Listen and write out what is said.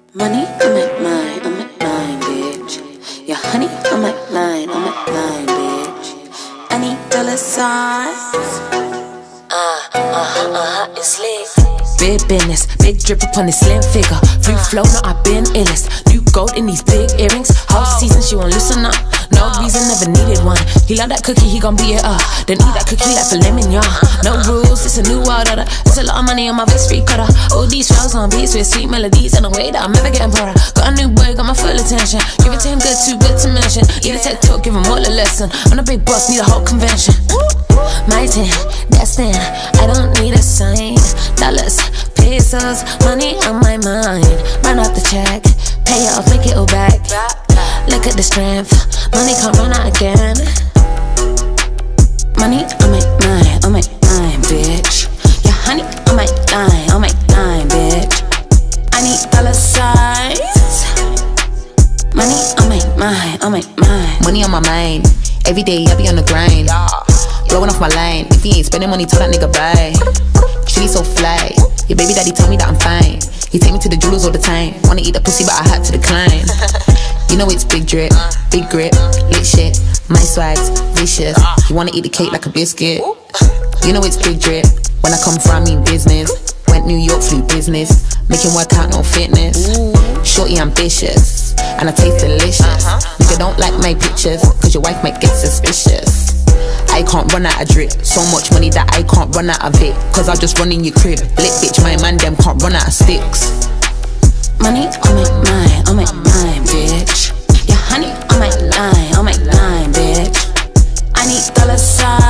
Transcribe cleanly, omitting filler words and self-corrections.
Money on my line, bitch. Yeah, honey on my line, bitch. I need dollar signs. It's lit. Big business, big drip upon this slim figure. Free flow, no, I been illest. New gold in these big earrings. Whole season, she won't loosen up. No reason, never needed one. He love that cookie, he gon' beat it up. Then eat that cookie like filet mignon. No rules, it's a new world order. It's a lot of money on my face, free cutter. All these flows on beats with sweet melodies in a way that I'm never getting prouder. Got a new boy, got my full attention. Give it to him good, too good to mention. Eat a tech talk, give him all a lesson. I'm the big boss, need a whole convention. My 10, that's 10. I don't need a sign. Dollars, pesos, money on my mind. Run out the check, pay it off, make it all back. Look at the strength, money can't run out again. Money on my line, bitch. Yeah, honey on my line, bitch. I need dollar signs. Money on my mind. Money on my mind. Every day I be on the grind. Blowing off my line. If he ain't spending money, tell that nigga bye. She so fly. Your baby daddy tell me that I'm fine. He take me to the jewelers all the time. Wanna eat the pussy but I had to decline. You know it's big drip, big grip, lit shit. My swag's vicious. You wanna eat the cake like a biscuit. You know it's big drip. When I come from, I mean business. Went New York, flew business. Making work out, no fitness. Shorty ambitious, and I taste delicious. Nigga don't like my pictures, cause your wife might get suspicious. I can't run out of drip. So much money that I can't run out of it. Cause I'll just run in your crib. Lit bitch, my man them can't run out of sticks. Money on my mind, bitch. Yeah, honey on my line, bitch. I need dollar signs.